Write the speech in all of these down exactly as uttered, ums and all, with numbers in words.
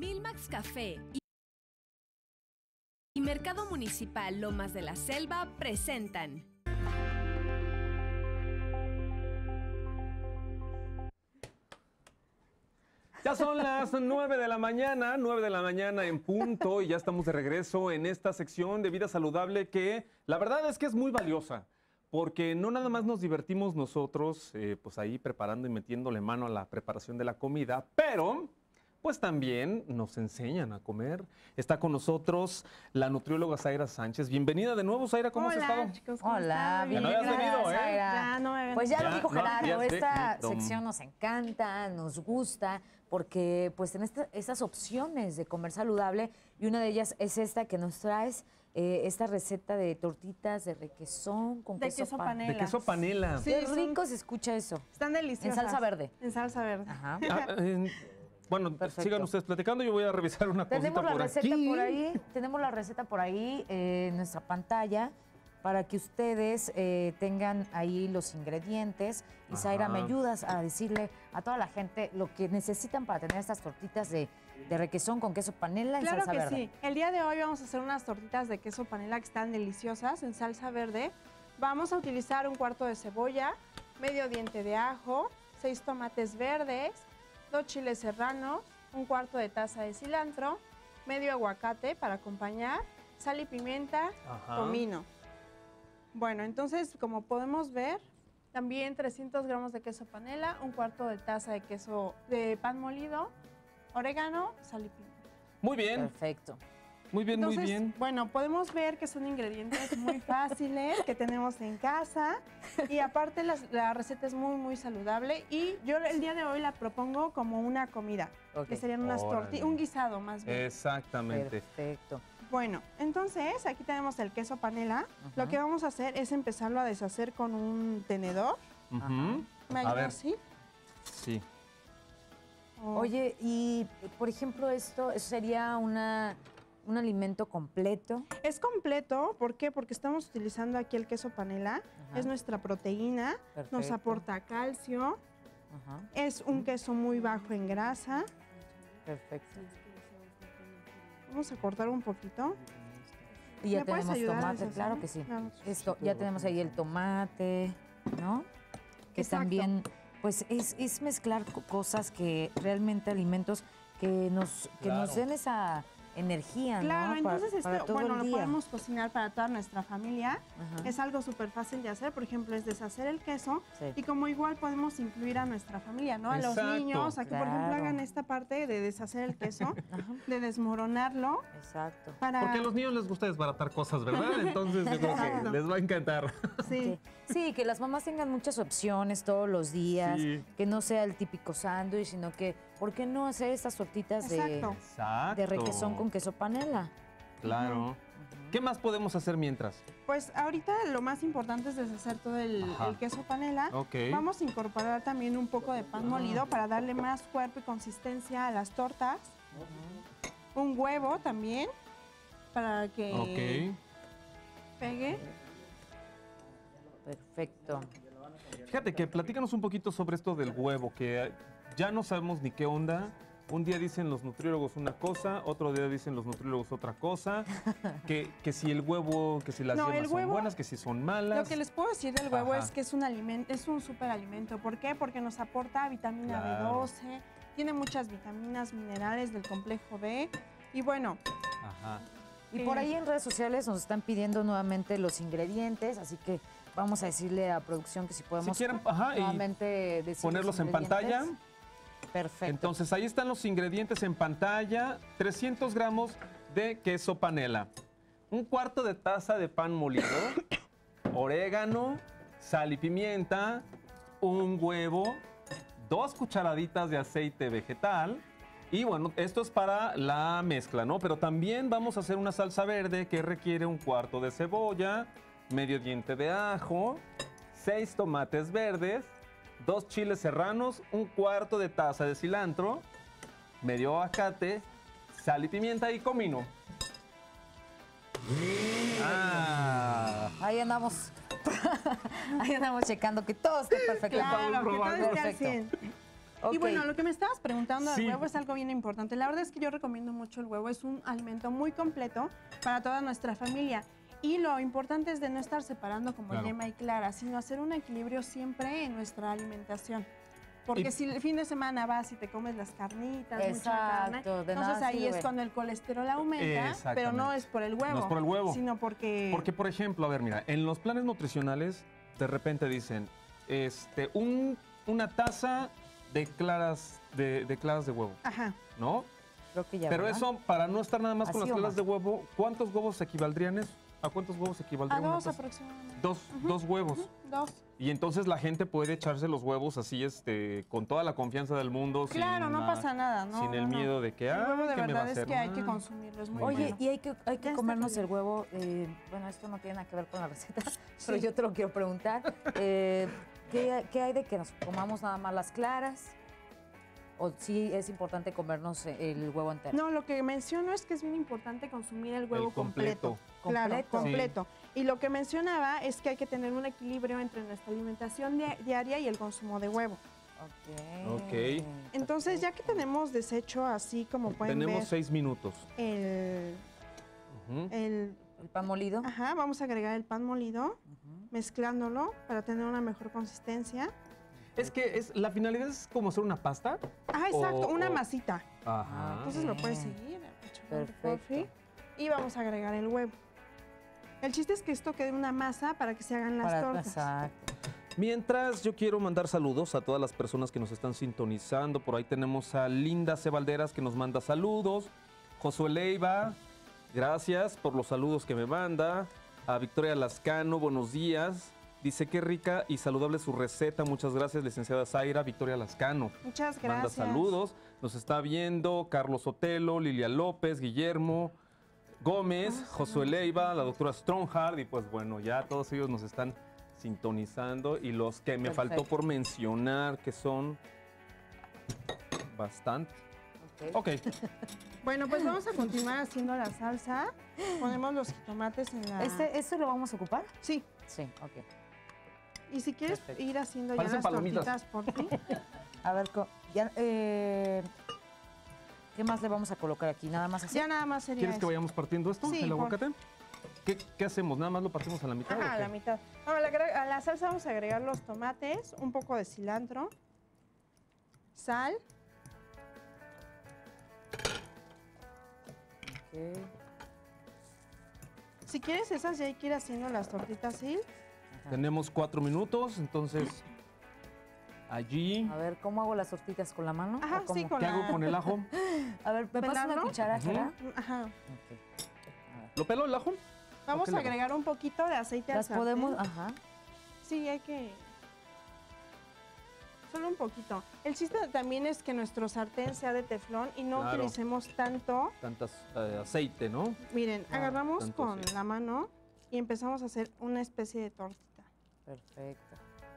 Milmax Café y Mercado Municipal Lomas de la Selva presentan. Ya son las nueve de la mañana, nueve de la mañana en punto, y ya estamos de regreso en esta sección de vida saludable que la verdad es que es muy valiosa, porque no nada más nos divertimos nosotros, eh, pues ahí preparando y metiéndole mano a la preparación de la comida, pero pues también nos enseñan a comer. Está con nosotros la nutrióloga Zaira Sánchez. Bienvenida de nuevo, Zaira, ¿cómo Hola, has estado? Chicos, ¿cómo Hola, están? bien. Ya no habías venido, ¿eh? Zaira. Ya no me habían Pues ya Ya, lo dijo no, Gerardo, ya sé. esta Dom. sección nos encanta, nos gusta, porque pues en esta, estas opciones de comer saludable, y una de ellas es esta que nos traes, eh, esta receta de tortitas de requesón con De queso, queso pan- panela. De queso panela. Sí, Qué son- rico se escucha eso. Están deliciosas. En salsa verde. En salsa verde. Ajá. Ah, eh, bueno, Perfecto. sigan ustedes platicando, yo voy a revisar una cosita Tenemos la por receta aquí. por ahí, tenemos la receta por ahí eh, en nuestra pantalla para que ustedes eh, tengan ahí los ingredientes. Y Zaira, Ajá. ¿me ayudas a decirle a toda la gente lo que necesitan para tener estas tortitas de, de requesón con queso panela en Claro salsa que verde? sí. El día de hoy vamos a hacer unas tortitas de queso panela que están deliciosas en salsa verde. Vamos a utilizar un cuarto de cebolla, medio diente de ajo, seis tomates verdes, dos chiles serranos, un cuarto de taza de cilantro, medio aguacate para acompañar, sal y pimienta, Ajá. comino. Bueno, entonces, como podemos ver, también trescientos gramos de queso panela, un cuarto de taza de queso de pan molido, orégano, sal y pimienta. Muy bien, Perfecto. muy bien, Entonces, muy bien. bueno, podemos ver que son ingredientes muy fáciles que tenemos en casa y aparte las- la receta es muy, muy saludable y yo el día de hoy la propongo como una comida, Ok. que serían unas Órale. tortillas, un guisado más bien. Exactamente. Perfecto. Bueno, entonces aquí tenemos el queso panela. Ajá. Lo que vamos a hacer es empezarlo a deshacer con un tenedor. Ujú. ¿Me A ayuda ver, así? sí. O- Oye, y por ejemplo, esto eso sería una, un alimento completo. Es completo, ¿por qué? Porque estamos utilizando aquí el queso panela, Ajá. es nuestra proteína, nos Perfecto. aporta calcio, Ajá. es un queso muy bajo en grasa. Perfecto. Vamos a cortar un poquito. Y ya ¿Me puedes tenemos ayudar a tomate, deshacer? claro que sí. Claro. Esto, ya tenemos ahí el tomate, ¿no? Que Exacto. también, pues, es, es mezclar co- cosas que realmente alimentos que nos, que nos Claro. den esa energía, Claro, ¿no? Pa- entonces para esto, todo bueno, el lo día. podemos cocinar para toda nuestra familia. Ajá. Es algo súper fácil de hacer, por ejemplo, es deshacer el queso Sí. y como igual podemos incluir a nuestra familia, ¿no? A los Exacto. niños, a que por ejemplo Claro. hagan esta parte de deshacer el queso, Ajá. de desmoronarlo Exacto. para... Porque a los niños les gusta desbaratar cosas, ¿verdad? Entonces yo creo que les va a encantar. Sí. Sí. Sí, que las mamás tengan muchas opciones todos los días, Sí. que no sea el típico sándwich, sino que, ¿por qué no hacer estas tortitas de, Exacto. Exacto. de requesón con queso panela? Claro. ¿Qué más podemos hacer mientras? Pues ahorita lo más importante es deshacer todo el, Ajá. el queso panela. Ok. Vamos a incorporar también un poco de pan molido para darle más cuerpo y consistencia a las tortas. Un huevo también para que Ok. pegue. Perfecto. Fíjate que platícanos un poquito sobre esto del huevo, que ya no sabemos ni qué onda. Un día dicen los nutriólogos una cosa, otro día dicen los nutriólogos otra cosa. Que, que si el huevo, que si las No, yemas el son huevo- buenas, que si son malas. Lo que les puedo decir del huevo Ajá. es que es un alimento, es un superalimento. ¿Por qué? Porque nos aporta vitamina Claro. B doce, tiene muchas vitaminas, minerales del complejo B. Y bueno, Ajá. Y Sí. por ahí en redes sociales nos están pidiendo nuevamente los ingredientes, así que vamos a decirle a producción que si podemos quieren, ajá, y nuevamente decir ponerlos los en pantalla. ingredientes. Perfecto. Entonces ahí están los ingredientes en pantalla. trescientos gramos de queso panela. Un cuarto de taza de pan molido. Orégano, sal y pimienta. Un huevo. Dos cucharaditas de aceite vegetal. Y bueno, esto es para la mezcla, ¿no? Pero también vamos a hacer una salsa verde que requiere un cuarto de cebolla, medio diente de ajo, seis tomates verdes, dos chiles serranos, un cuarto de taza de cilantro, medio aguacate, sal y pimienta y comino. Ah, Ahí andamos. Ahí andamos checando que todo esté perfecto. claro, que todo esté al Perfecto. cien. Ok. Y bueno, lo que me estabas preguntando Sí. del huevo es algo bien importante. La verdad es que yo recomiendo mucho el huevo. Es un alimento muy completo para toda nuestra familia. Y lo importante es de no estar separando como Claro. yema y clara, sino hacer un equilibrio siempre en nuestra alimentación. Porque Y- si el fin de semana vas y te comes las carnitas, mucha carne, Exacto, de entonces nada ahí sirve. es cuando el colesterol aumenta, Exactamente. pero no es por el huevo. No es por el huevo. Sino porque... Porque, por ejemplo, a ver, mira, en los planes nutricionales de repente dicen, este, un, una taza de claras de, de claras de huevo, Ajá. ¿no? Creo que ya. Pero ¿verdad? eso, para no estar nada más con Así las o claras más. de huevo, ¿cuántos huevos equivaldrían eso? ¿A cuántos huevos A equivaldría una dos taza? aproximadamente. Dos, dos huevos. Ujú, Dos. Y entonces la gente puede echarse los huevos así, este, con toda la confianza del mundo. Claro, sin no la- pasa nada, ¿no? Sin el no, no. miedo de que, El huevo ah, de que me va a verdad es hacer que hay que mal. consumirlo, es muy Muy Oye, bueno. y hay que, hay Ya que está comernos el caliente. huevo. eh, bueno, esto no tiene nada que ver con la receta, pero Sí. yo te lo quiero preguntar. Eh, ¿qué, qué hay de que nos comamos nada más las claras? ¿O sí es importante comernos el huevo entero? No, lo que menciono es que es bien importante consumir el huevo El completo. Claro, ¿Completo? completo. Y lo que mencionaba es que hay que tener un equilibrio entre nuestra alimentación dia- diaria y el consumo de huevo. Ok. Ok. Entonces, ya que perfecto. tenemos desecho así como pueden Tenemos ver seis minutos. el, Ujú. el... El pan molido. Ajá, vamos a agregar el pan molido, Ujú. mezclándolo para tener una mejor consistencia. Es que es, la finalidad es como hacer una pasta. Ah, exacto, O- una o- masita. Ajá. Entonces lo puedes bien. seguir. echando Perfecto. coffee, y vamos a agregar el huevo. El chiste es que esto quede una masa para que se hagan las Para- tortas. Exacto. Mientras yo quiero mandar saludos a todas las personas que nos están sintonizando. Por ahí tenemos a Linda C. Valderas que nos manda saludos. Josué Leiva, gracias por los saludos que me manda. A Victoria Lascano, buenos días. Dice qué rica y saludable su receta. Muchas gracias, licenciada Zaira. Victoria Lascano Muchas manda gracias. saludos. Nos está viendo Carlos Otelo, Lilia López, Guillermo Gómez, Josué Leiva, la doctora Stronghard. Y pues bueno, ya todos ellos nos están sintonizando. Y los que me faltó Perfecto. por mencionar, que son bastante. Ok. Ok, Bueno, pues vamos a continuar haciendo la salsa. Ponemos los jitomates en la... ¿Este, ¿Esto lo vamos a ocupar? Sí, Sí, ok. y si quieres Perfecto. ir haciendo ya Parecen las palomitas. tortitas por ti. A ver, co- ya, eh, ¿qué más le vamos a colocar aquí? Nada más así. Ya nada más sería ¿quieres que eso. vayamos partiendo esto, Sí, el por- aguacate? ¿Qué, qué hacemos? ¿Nada más lo partimos a la mitad? o Ajá, a qué? la mitad. No, a, la, agra- a la salsa vamos a agregar los tomates, un poco de cilantro, sal, Ok. si quieres esas ya hay que ir haciendo las tortitas así. Ajá. Tenemos cuatro minutos, entonces allí. A ver, ¿cómo hago las tortitas? ¿Con la mano? Ajá, ¿O cómo? sí, con ¿Qué la... hago con el ajo? A ver, ¿me pasas una ¿Pelarlo? cuchara, Ujú. Chara? Ajá. Ok. A ver. ¿Lo pelo el ajo? Vamos Ok, a le hago. agregar un poquito de aceite al ¿Las sartén. podemos? Ajá. Sí, hay que... Solo un poquito. El chiste también es que nuestro sartén sea de teflón y no Claro. utilicemos tanto. Tantas eh, aceite, ¿no? Miren, Ah, agarramos tanto con aceite. la mano y empezamos a hacer una especie de tortita. Perfecto.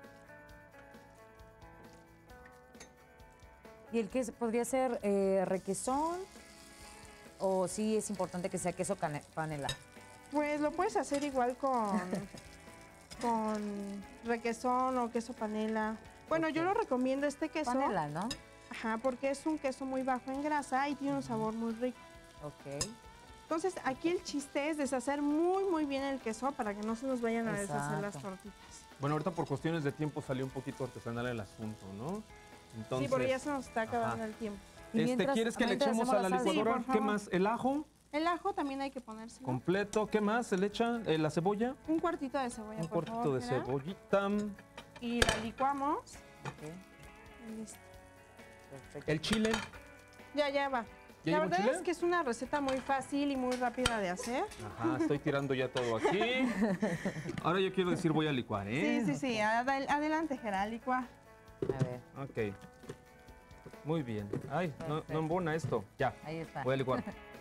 ¿Y el queso podría ser eh, requesón? ¿O sí es importante que sea queso cane- panela? Pues lo puedes hacer igual con, con requesón o queso panela. Bueno, yo Ok. lo recomiendo este queso. Panela, ¿no? Ajá, porque es un queso muy bajo en grasa y tiene un sabor muy rico. Ok. Entonces, aquí el chiste es deshacer muy, muy bien el queso para que no se nos vayan a deshacer las Exacto. tortitas. Bueno, ahorita por cuestiones de tiempo salió un poquito artesanal el asunto, ¿no? Entonces, Sí, porque ya se nos está acabando ajá. el tiempo. Y este, mientras- ¿quieres que le mientras echemos hacemos a la la salsa. licuadora? Sí, por ¿Qué favor. más? ¿El ajo El ajo también hay que ponérselo. completo? ¿Qué más? ¿Se le echa eh, la cebolla? Un cuartito de cebolla, Un por cuartito favor, de Gerard. cebollita. Y la licuamos. Ok, Y listo. perfecto. El chile. Ya, ya va. ¿Ya La llevo verdad chile? es que es una receta muy fácil y muy rápida de hacer. Ajá, estoy tirando ya todo aquí. Ahora yo quiero decir voy a licuar, ¿eh? Sí, sí, sí. Adel- adelante, Gerard, licua. A ver, Ok. Muy bien. Ay, no, no Perfecto. embona esto. Ya, ahí está. voy a licuar.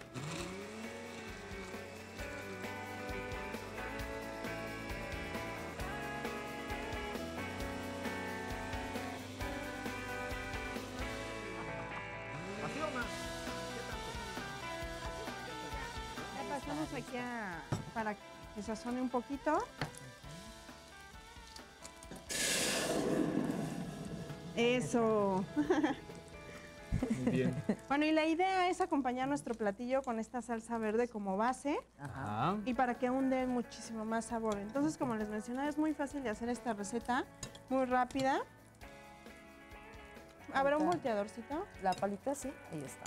¿Así o más? Ya pasamos aquí a, para que sazone un poquito. Eso. Muy bien. Bueno, y la idea es acompañar nuestro platillo con esta salsa verde como base Ajá. y para que aún dé muchísimo más sabor. Entonces, como les mencionaba, es muy fácil de hacer esta receta, muy rápida. ¿Habrá un volteadorcito? La palita, sí, ahí está.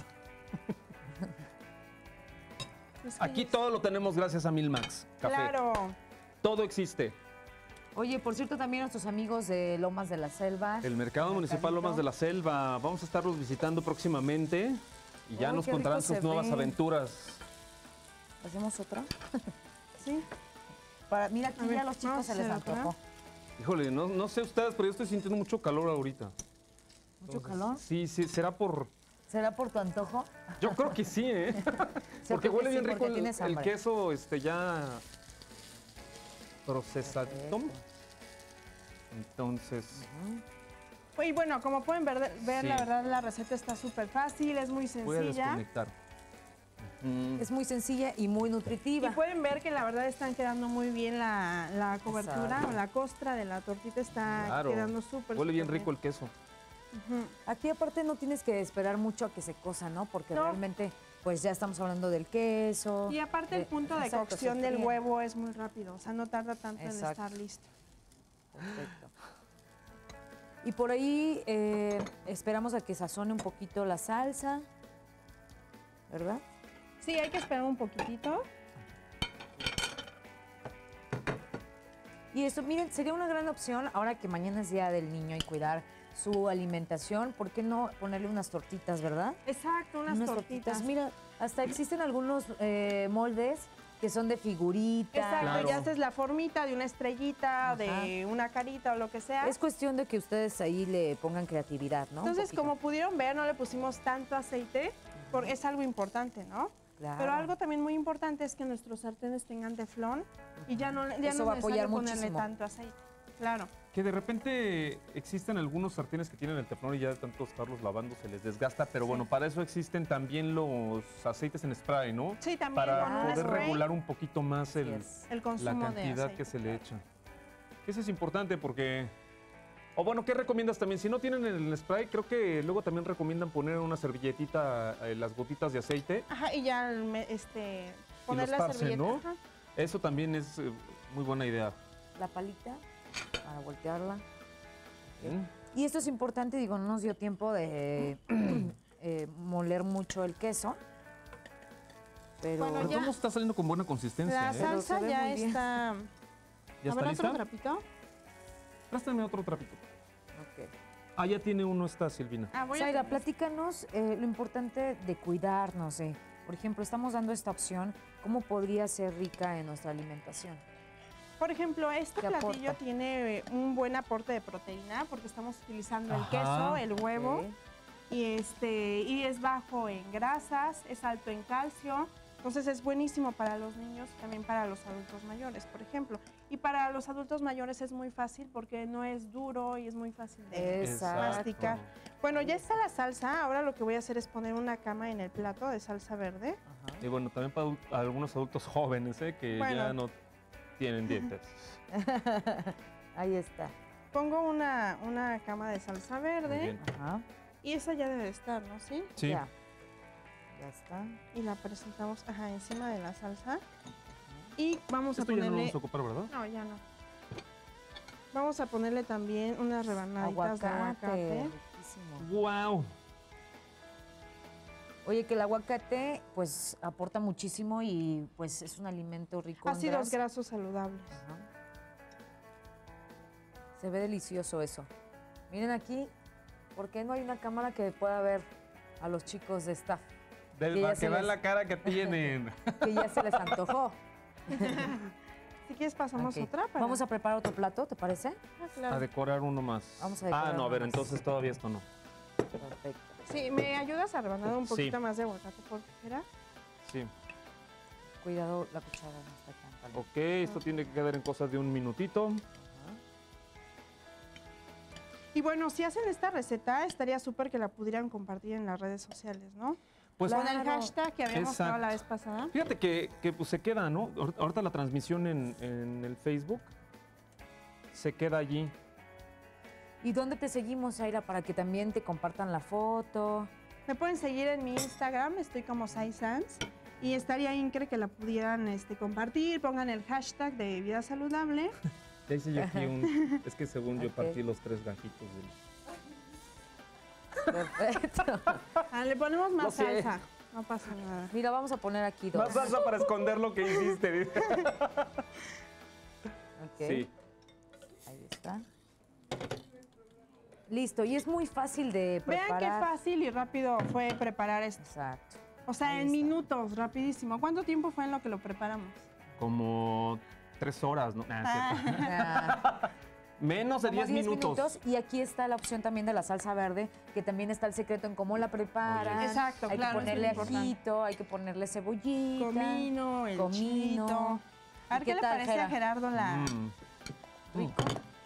Es que Aquí ya- todo lo tenemos gracias a Milmax Café. Claro. Todo existe. Oye, por cierto, también nuestros amigos de Lomas de la Selva. El Mercado Municipal Mercadito. Lomas de la Selva. Vamos a estarlos visitando próximamente y ya Uy, nos qué contarán rico sus se nuevas ve. aventuras. ¿Hacemos otra? Sí. Para, mira, aquí A ver, ya a los chicos vamos se a les hacer otra. antojó. Híjole, no, no sé ustedes, pero yo estoy sintiendo mucho calor ahorita. ¿Mucho Entonces, calor? Sí, sí, será por... ¿Será por tu antojo? Yo creo que sí, ¿eh? Porque que huele sí, bien rico porque el, tienes el hambre. queso este, ya procesadito. Perfecto. Entonces, Y bueno, como pueden ver, ver Sí. la verdad la receta está súper fácil, es muy voy a sencilla. desconectar. Mm, Es muy sencilla y muy Y nutritiva. pueden ver que la verdad están quedando muy bien la, la cobertura Exacto. o la costra de la tortita está Claro. quedando súper Huele bien súper rico el queso. Ujú. Aquí aparte no tienes que esperar mucho a que se cosa, ¿no? Porque No. realmente pues ya estamos hablando del queso. Y aparte el de- punto de exacto, cocción se del fríe. huevo es muy rápido, o sea, no tarda tanto Exacto. en estar listo. Perfecto. Y por ahí eh, esperamos a que sazone un poquito la salsa, ¿verdad? Sí, hay que esperar un poquitito. Y eso, miren, sería una gran opción ahora que mañana es Día del Niño y cuidar su alimentación. ¿Por qué no ponerle unas tortitas, verdad? Exacto, unas, tortitas. Mira, hasta existen algunos eh, moldes que son de figuritas. Exacto, Claro. ya haces la formita de una estrellita, de una carita o lo que sea. Es cuestión de que ustedes ahí le pongan creatividad, ¿no? Un Entonces, poquito. como pudieron ver, no le pusimos tanto aceite, porque es algo importante, ¿no? Claro. Pero algo también muy importante es que nuestros sartenes tengan teflón y ya no, ya Eso no va a es apoyar necesario ponerle muchísimo. tanto aceite. Claro. Que de repente existen algunos sartenes que tienen el teflón y ya de tanto estarlos lavando se les desgasta, pero bueno, para eso existen también los aceites en spray, ¿no? Sí, también Para con un poder spray, regular un poquito más Así el, es. el la consumo de cantidad aceite. que se le echa. Eso es importante porque... O bueno, ¿qué recomiendas también? Si no tienen el spray, creo que luego también recomiendan poner una servilletita, eh, las gotitas de aceite. Ajá, y ya me- este, poner la esparcen, servilleta. ¿no? Ajá. Eso también es eh, muy buena idea. La palita para voltearla. ¿Mm? Y esto es importante, digo, no nos dio tiempo de eh, moler mucho el queso. Pero Bueno, Pero ya. todo está saliendo con buena consistencia, La ¿eh? Pero salsa se ve ya muy bien. está... ¿Ya A está ver, lista? otro trapito. Préstame otro trapito. Ok. Ah, ya tiene uno esta, Silvina. Ah, voy a Zaira, tener- platícanos eh, lo importante de cuidarnos. eh. Por ejemplo, estamos dando esta opción. ¿Cómo podría ser rica en nuestra alimentación? Por ejemplo, este ¿Qué platillo aporta? tiene eh, un buen aporte de proteína porque estamos utilizando el Ajá. queso, el huevo Ok. y este y es bajo en grasas, es alto en calcio. Entonces es buenísimo para los niños y también para los adultos mayores, por ejemplo. Y para los adultos mayores es muy fácil porque no es duro y es muy fácil de Exacto. masticar. Bueno, ya está la salsa. Ahora lo que voy a hacer es poner una cama en el plato de salsa verde. Ajá. Y bueno, también para adul- algunos adultos jóvenes, ¿eh? Que Bueno. ya no tienen dientes. Ahí está. Pongo una, una cama de salsa Muy verde bien. Ajá. y esa ya debe de estar, ¿no? ¿Sí? Sí. Ya. Ya está. Y la presentamos ajá, encima de la salsa. Y vamos Esto a ya no lo ponerle... vamos a ocupar, ¿verdad? No, ya no. Vamos a ponerle también unas rebanaditas de Aguacate. aguacate. Riquísimo. ¡Wow! Oye, que el aguacate pues aporta muchísimo y pues es un alimento rico en Ácidos grasa. grasos saludables. Ajá. Se ve delicioso eso. Miren aquí, ¿por qué no hay una cámara que pueda ver a los chicos de staff? Del, Que ya para se que vean les- la cara que tienen. Que ya se les antojó. Si quieres pasamos Ok. otra. para- Vamos a preparar otro plato, ¿te parece? Ah, claro. A decorar uno más. Vamos a decorar Ah, no, a uno ver, más. entonces todavía esto no. Perfecto. Sí, ¿me ayudas a rebanar un Sí. poquito más de aguacate por tijera? Sí. Cuidado, la cuchara no está tan caliente. Ok, esto tiene que quedar en cosas de un minutito. Ajá. Y bueno, si hacen esta receta, estaría súper que la pudieran compartir en las redes sociales, ¿no? Pues Con el Claro. hashtag que habíamos Exacto. creado la vez pasada. fíjate que, que, pues, se queda, ¿no? Ahor- Ahorita la transmisión en, en el Facebook se queda allí. ¿Y dónde te seguimos, Zaira, para que también te compartan la foto? Me pueden seguir en mi Instagram, estoy como Saisans. Y estaría increíble que la pudieran este, compartir, pongan el hashtag de vida saludable. Ya hice yo aquí un... Es que según yo Ok. partí los tres gajitos del... Perfecto. Ah, le ponemos Lo más sé. salsa, no pasa nada. Mira, vamos a poner aquí dos. Más salsa para esconder lo que hiciste. dice. Ok, Sí. ahí está. Listo, y es muy fácil de Vean preparar. qué fácil y rápido fue preparar esto. Exacto. O sea, Ahí en está. minutos, rapidísimo. ¿Cuánto tiempo fue en lo que lo preparamos? Como tres horas, ¿no? Nah, es cierto. Ah, Menos de como diez minutos. Y aquí está la opción también de la salsa verde, que también está el secreto en cómo la preparan. Oye. Exacto, hay claro, que es ponerle muy importante. ajito, hay que ponerle cebollita. Comino, el comino. chilito. A ver ¿Y qué, qué le tal, parece Jera? a Gerardo la... Mm. Rico.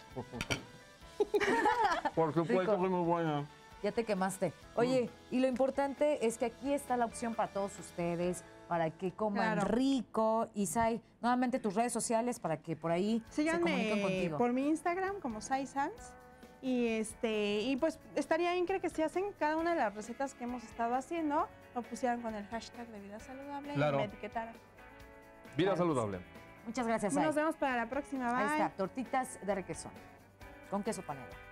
Por supuesto Rico. que muy buena. Ya te quemaste. Oye, y lo importante es que aquí está la opción para todos ustedes, para que coman Claro. rico. Isai, nuevamente tus redes sociales para que por ahí se comuniquen Síganme contigo. por mi Instagram como Saisans. Y, este, y pues estaría increíble que si hacen cada una de las recetas que hemos estado haciendo, lo pusieran con el hashtag de vida saludable Claro. y me etiquetaran. Vida Claro. saludable. Muchas gracias, Isai. Nos vemos para la próxima. Bye. Ahí está, tortitas de requesón con queso panela.